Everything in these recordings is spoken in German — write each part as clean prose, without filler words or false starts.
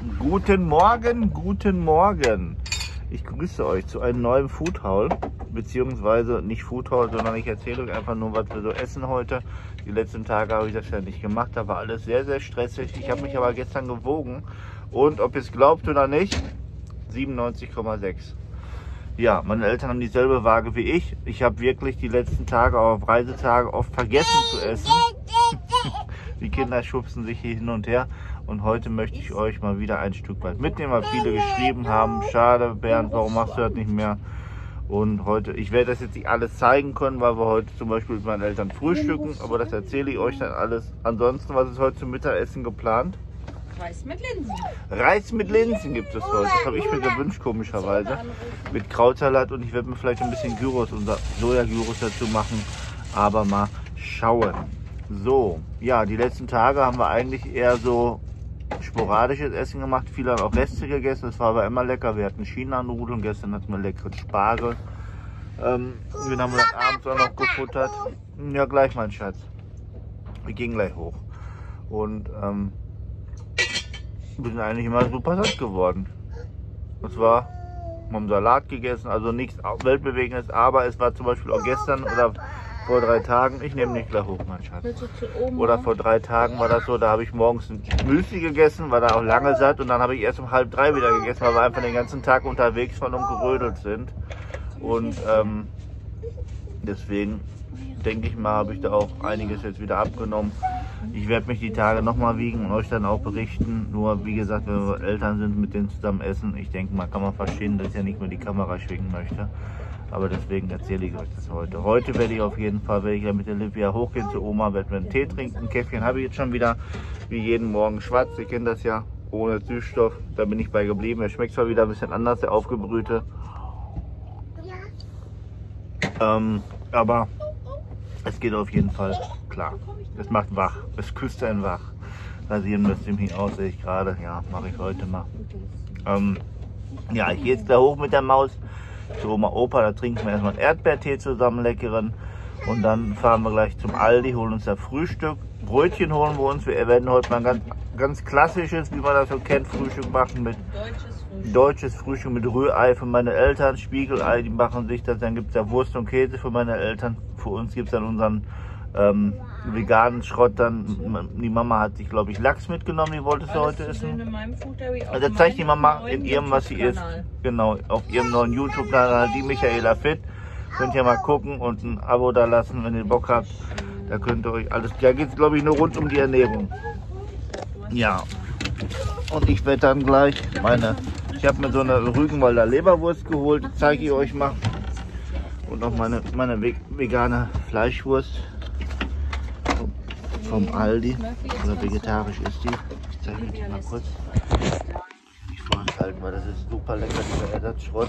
Guten Morgen, guten Morgen. Ich grüße euch zu einem neuen Food Haul, beziehungsweise nicht Food Haul, sondern ich erzähle euch einfach nur, was wir so essen heute. Die letzten Tage habe ich das ja nicht gemacht, da war alles sehr, sehr stressig. Ich habe mich aber gestern gewogen und ob ihr es glaubt oder nicht, 97,6. Ja, meine Eltern haben dieselbe Waage wie ich. Ich habe wirklich die letzten Tage, auch auf Reisetage, oft vergessen zu essen. Die Kinder schubsen sich hier hin und her. Und heute möchte ich euch mal wieder ein Stück weit mitnehmen, weil viele geschrieben haben, schade Bernd, warum machst du das nicht mehr? Und heute, ich werde das jetzt nicht alles zeigen können, weil wir heute zum Beispiel mit meinen Eltern frühstücken, aber das erzähle ich euch dann alles. Ansonsten, was ist heute zum Mittagessen geplant? Reis mit Linsen. Reis mit Linsen gibt es heute. Das habe ich mir gewünscht, komischerweise. Mit Krautsalat und ich werde mir vielleicht ein bisschen Gyros, unser Soja-Gyros dazu machen. Aber mal schauen. So, ja, die letzten Tage haben wir eigentlich eher so sporadisches Essen gemacht. Viele haben auch Reste gegessen. Das war aber immer lecker. Wir hatten China-Nudeln. Gestern hatten wir leckeren Spargel. Den haben wir dann abends auch noch gefuttert. Ja, gleich, mein Schatz. Wir gehen gleich hoch. Und wir sind eigentlich immer super satt geworden. Das war, wir haben Salat gegessen, also nichts Weltbewegendes, aber es war zum Beispiel auch gestern oder vor 3 Tagen, ich nehme nicht gleich hoch, mein Schatz. Oder vor 3 Tagen war das so, da habe ich morgens ein Müsli gegessen, war da auch lange satt und dann habe ich erst um 2:30 wieder gegessen, weil wir einfach den ganzen Tag unterwegs waren und gerödelt sind. Und deswegen denke ich mal, habe ich da auch einiges jetzt wieder abgenommen. Ich werde mich die Tage nochmal wiegen und euch dann auch berichten. Nur wie gesagt, wenn wir Eltern sind, mit denen zusammen essen, ich denke mal, kann man verstehen, dass ich ja nicht mehr die Kamera schwingen möchte. Aber deswegen erzähle ich euch das heute. Heute werde ich auf jeden Fall, werde ich ja mit der Livia hochgehen zu Oma, werde mir einen Tee trinken. Ein Käffchen habe ich jetzt schon wieder, wie jeden Morgen schwarz. Ihr kennt das ja, ohne Süßstoff. Da bin ich bei geblieben. Er schmeckt zwar wieder ein bisschen anders, der aufgebrühte. Aber es geht auf jeden Fall klar. Es macht wach. Es küsst einen wach. Rasieren müsste ich mich aus, sehe ich gerade. Ja, mache ich heute mal. Ja, ich gehe jetzt da hoch mit der Maus zu Oma Opa. Da trinken wir erstmal einen Erdbeertee zusammen, leckeren. Und dann fahren wir gleich zum Aldi, holen uns da Frühstück. Brötchen holen wir uns. Wir werden heute mal ein ganz klassisches, wie man das so kennt, Frühstück machen mit deutsches Frühstück mit Rührei für meine Eltern, Spiegelei, die machen sich das. Dann gibt es ja Wurst und Käse für meine Eltern. Für uns gibt es dann unseren veganen Schrott. Dann die Mama hat sich, glaube ich, Lachs mitgenommen, die wollte sie heute essen. Also zeigt die Mama in ihrem, was sie isst. Genau, auf ihrem neuen YouTube-Kanal, die Michaela Fit. Könnt ihr mal gucken und ein Abo da lassen, wenn ihr Bock habt. Da könnt ihr euch alles, da geht es, glaube ich, nur rund um die Ernährung. Ja, und ich werde dann gleich ich habe mir so eine Rügenwalder Leberwurst geholt, zeige ich euch mal. Und auch meine vegane Fleischwurst vom Aldi, oder vegetarisch ist die. Ich zeige euch die mal kurz. Nicht vorenthalten, weil das ist super lecker, dieser Ersatzschrott.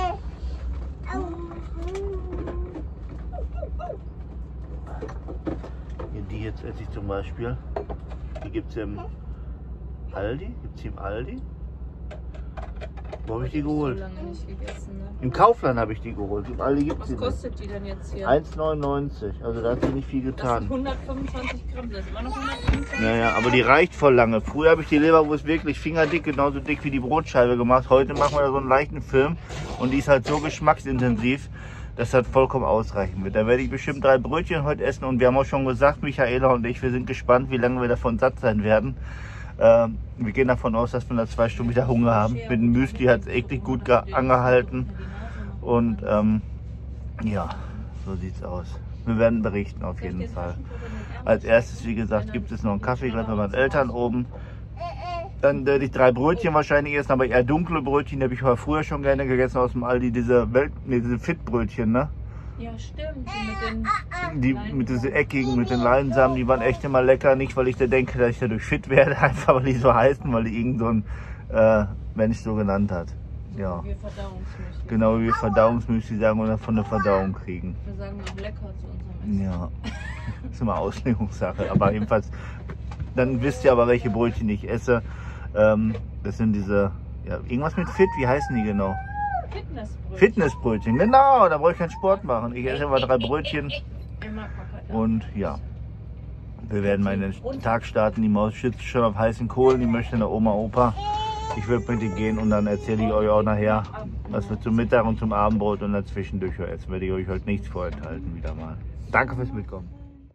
Die jetzt esse ich zum Beispiel. Die gibt es im Aldi. Gibt es die im Aldi? Wo habe ich die geholt? Im Kaufland habe ich die geholt. Im Aldi gibt es die. Was kostet die denn jetzt hier? 1,99. Also da hat sie nicht viel getan. Das sind 125 Gramm, das ist immer noch 125. Naja, aber die reicht voll lange. Früher habe ich die Leberwurst wirklich fingerdick, genauso dick wie die Brotscheibe gemacht. Heute machen wir so einen leichten Film und die ist halt so geschmacksintensiv, dass das vollkommen ausreichen wird. Da werde ich bestimmt 3 Brötchen heute essen und wir haben auch schon gesagt, Michaela und ich, wir sind gespannt, wie lange wir davon satt sein werden. Wir gehen davon aus, dass wir nach 2 Stunden wieder Hunger haben. Mit dem Müsli hat es echt gut angehalten. Und ja, so sieht es aus. Wir werden berichten auf jeden Fall. Als erstes, wie gesagt, gibt es noch einen Kaffee gleich bei meinen Eltern oben. Dann werde ich 3 Brötchen wahrscheinlich essen, aber eher dunkle Brötchen, die habe ich früher schon gerne gegessen aus dem Aldi. Diese Fit-Brötchen, ne? Ja, stimmt. Mit diesen eckigen, mit den Leinsamen, die waren echt immer lecker. Nicht, weil ich da denke, dass ich dadurch fit werde, einfach weil die so heißen, weil die irgend so ein Mensch so genannt hat. Ja. Wie Verdauungsmüsli. Genau wie wir Verdauungsmüsli sagen oder von der Verdauung kriegen. Wir sagen auch lecker zu unserem Essen. Ja, das ist immer Auslegungssache. Aber jedenfalls, dann wisst ihr aber, welche Brötchen ich esse. Das sind diese, ja, irgendwas mit Fit, wie heißen die genau? Fitnessbrötchen, genau, da brauche ich keinen Sport machen. Ich esse immer 3 Brötchen und ja, wir werden meinen Tag starten. Die Maus sitzt schon auf heißen Kohlen, die möchte nach Oma, Opa Ich würde mit denen gehen und dann erzähle ich euch auch nachher, was wir zum Mittag und zum Abendbrot und dazwischendurch essen. Werde ich euch heute nichts vorenthalten wieder mal. Danke fürs Mitkommen.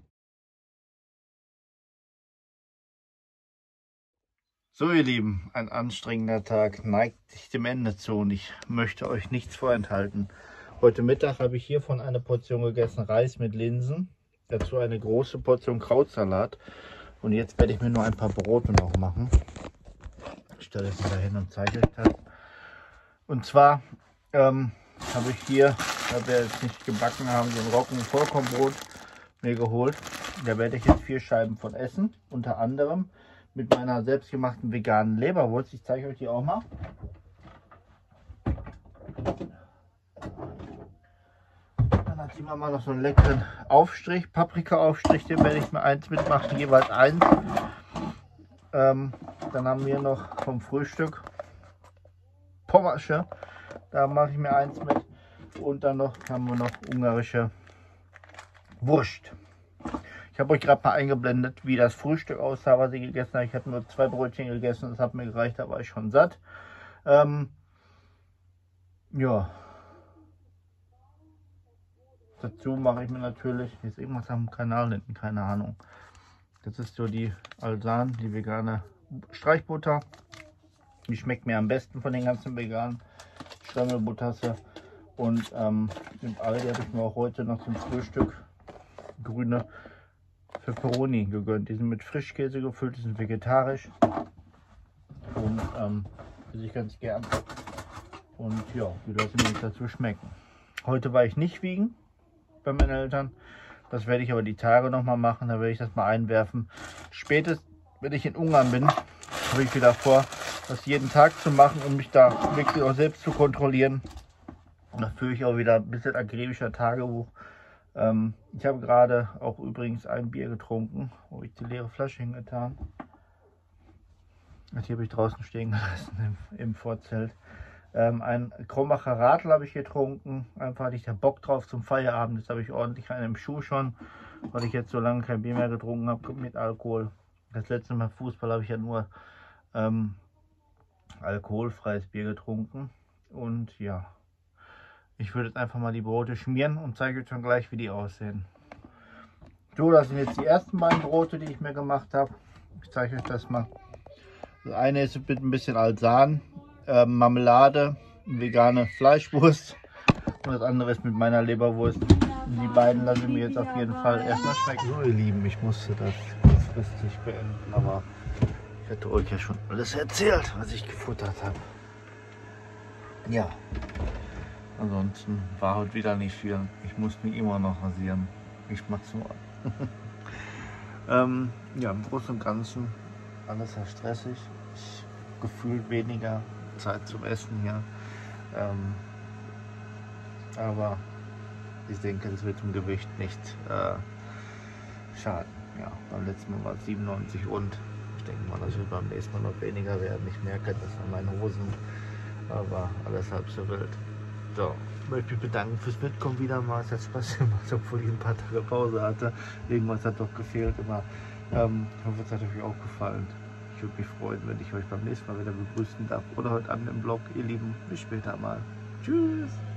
So ihr Lieben, ein anstrengender Tag neigt sich dem Ende zu und ich möchte euch nichts vorenthalten. Heute Mittag habe ich hiervon eine Portion gegessen, Reis mit Linsen, dazu eine große Portion Krautsalat und jetzt werde ich mir nur ein paar Brote noch machen. Ich stelle es wieder hin und zeige euch das. Und zwar habe ich hier, da wir jetzt nicht gebacken haben, so ein Roggen-Vollkornbrot mir geholt. Da werde ich jetzt 4 Scheiben von essen, unter anderem mit meiner selbstgemachten veganen Leberwurst. Ich zeige euch die auch mal. Dann hat die Mama noch so einen leckeren Aufstrich, Paprika-Aufstrich, den werde ich mir eins mitmachen, jeweils eins. Dann haben wir noch vom Frühstück Pommasche, da mache ich mir eins mit. Und dann haben wir noch ungarische Wurst. Ich habe euch gerade mal eingeblendet, wie das Frühstück aussah, was ich gegessen habe. Ich habe nur 2 Brötchen gegessen, das hat mir gereicht, da war ich schon satt. Ja. Dazu mache ich mir natürlich, jetzt irgendwas am Kanal hinten, keine Ahnung. Das ist so die Alsan, die vegane Streichbutter. Die schmeckt mir am besten von den ganzen veganen Strammelbuttasse. Und im Aldi habe ich mir auch heute noch zum Frühstück grüne Pepperoni gegönnt. Die sind mit Frischkäse gefüllt, die sind vegetarisch und esse ich ganz gern. Und ja, die lassen mir dazu schmecken. Heute war ich nicht wiegen bei meinen Eltern. Das werde ich aber die Tage noch mal machen. Da werde ich das mal einwerfen. Spätestens, wenn ich in Ungarn bin, habe ich wieder vor, das jeden Tag zu machen, um mich da wirklich auch selbst zu kontrollieren. Und da führe ich auch wieder ein bisschen akribischer Tagebuch. Ich habe gerade auch übrigens ein Bier getrunken, wo ich die leere Flasche hingetan. Die habe ich draußen stehen gelassen im Vorzelt. Ein Krombacher Radler habe ich getrunken. Einfach hatte ich da Bock drauf zum Feierabend. Jetzt habe ich ordentlich einen im Schuh schon, weil ich jetzt so lange kein Bier mehr getrunken habe mit Alkohol. Das letzte Mal Fußball habe ich ja nur alkoholfreies Bier getrunken. Und ja, ich würde jetzt einfach mal die Brote schmieren und zeige euch dann gleich, wie die aussehen. So, das sind jetzt die ersten beiden Brote, die ich mir gemacht habe. Ich zeige euch das mal. Das eine ist mit ein bisschen Alsan, Marmelade, vegane Fleischwurst und das andere ist mit meiner Leberwurst. Die beiden lassen mir jetzt auf jeden Fall erstmal schmecken. So ihr Lieben, ich musste das kurzfristig beenden, aber ich hatte euch ja schon alles erzählt, was ich gefuttert habe. Ja, ansonsten war heute wieder nicht viel. Ich muss mich immer noch rasieren. Ich mach's nur. Ja, im Großen und Ganzen alles sehr stressig. Gefühlt weniger Zeit zum Essen hier. Aber ich denke, das wird im Gewicht nicht schaden. Ja, beim letzten Mal war es 97 und ich denke mal, das wird beim nächsten Mal noch weniger werden. Ich merke das an meinen Hosen, aber alles halb so wild. So, ich möchte mich bedanken fürs Mitkommen wieder mal. Es hat Spaß gemacht, obwohl ich ein paar Tage Pause hatte. Irgendwas hat doch gefehlt, aber ich hoffe, es hat euch auch gefallen. Ich würde mich freuen, wenn ich euch beim nächsten Mal wieder begrüßen darf oder heute Abend im Vlog. Ihr Lieben, bis später mal. Tschüss!